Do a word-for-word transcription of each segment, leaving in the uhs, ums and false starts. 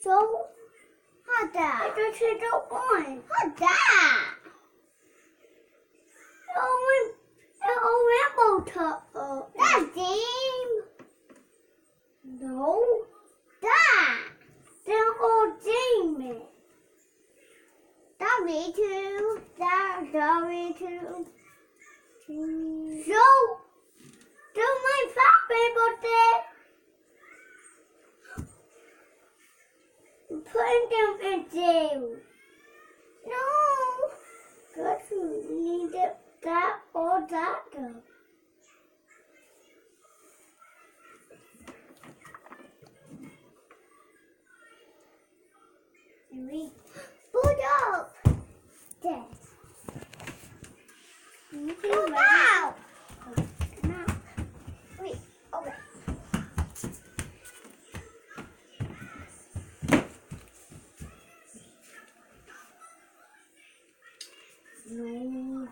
So, hada. It's a little one. Hada. Oh, it's a rainbow turtle. That's Jim. No. That. They're all Jamie. That me too. That, that me too. So, do my fat paper there. Put them in jail. No. Good food. We need it, that or that though. And we put up. There. Put out. Now. Wait. Okay. No.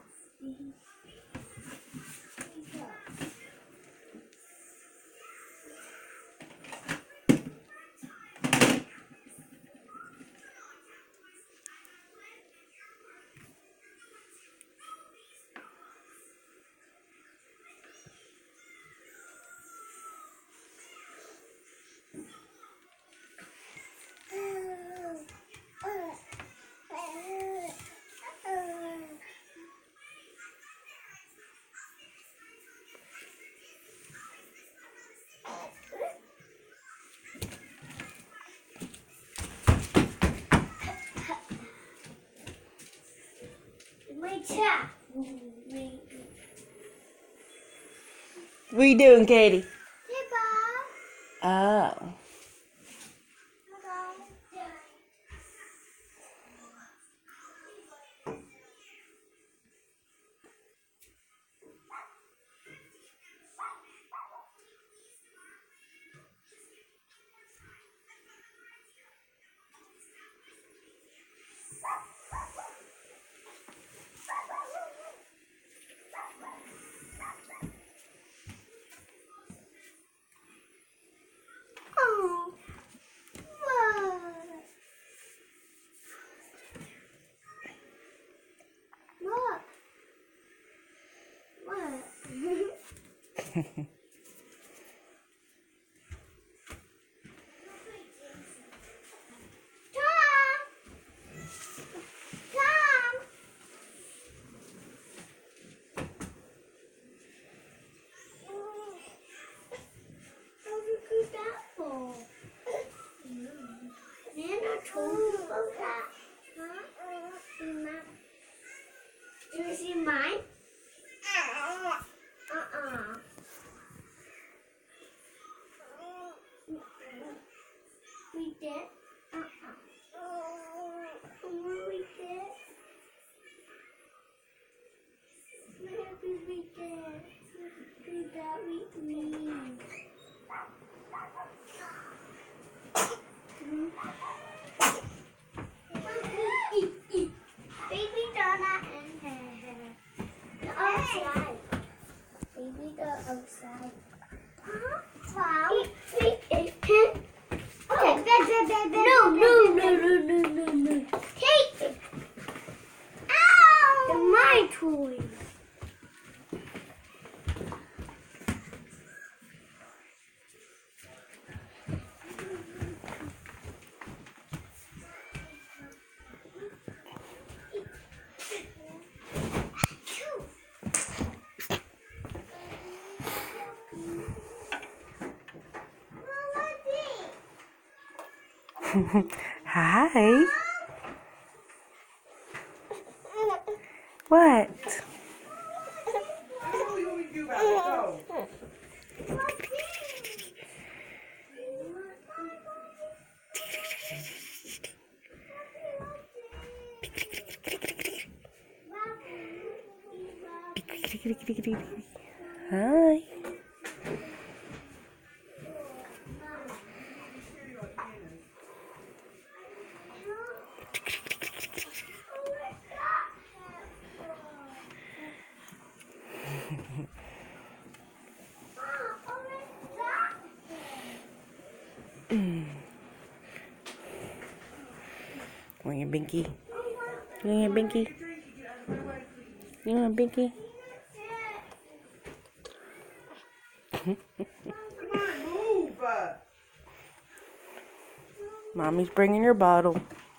Wait, yeah. What are you doing, Katie? Hey, Bob. Oh. Oh. What? What? What? Do you see mine? Uh-uh. We did? Uh-uh. We did? Maybe we did. Do that with me. Baby donut in here. Outside. Baby go outside. Huh? Wow. Eat, eat, eat. Okay. No, no, no, no, no, no, no. Take it. Ow! They're my toys. Hi. What? Hi. Want your binky? You want your binky? You want a binky? Mommy's bringing your bottle.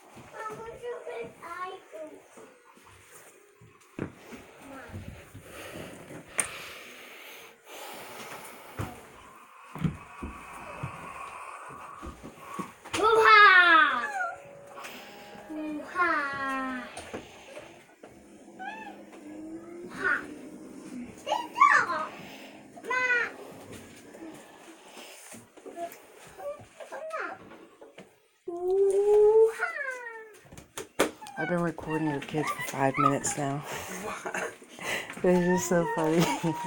I've been recording your kids for five minutes now. This is so funny.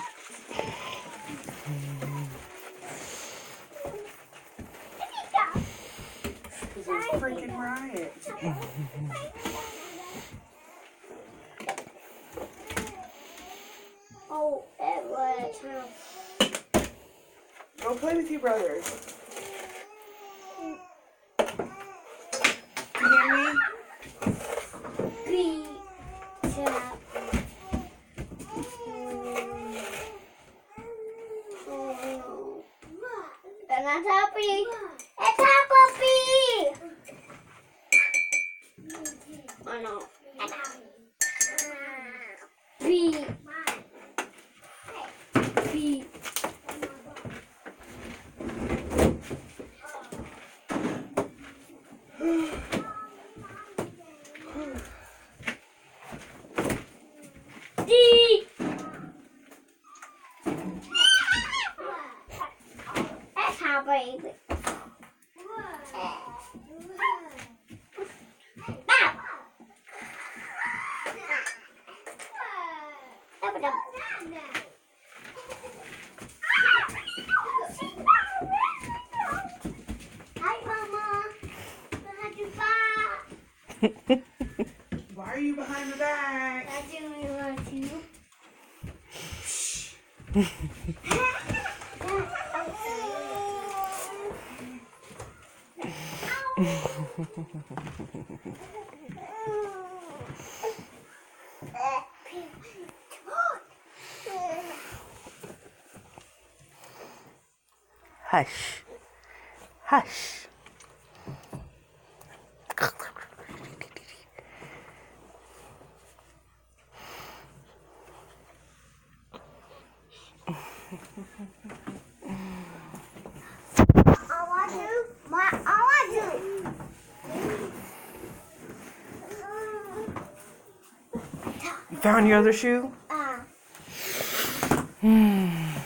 This is a freaking riot. Oh, it was. Go play with your brother. You hear me? Pizza. And a puppy. It's a puppy. Oh no. B. B. D. That's how baby. Hi, Mama. Why are you behind the back? I do want to. Hush. Hush. I want to. My, I want to. You found your other shoe? Uh. Hmm.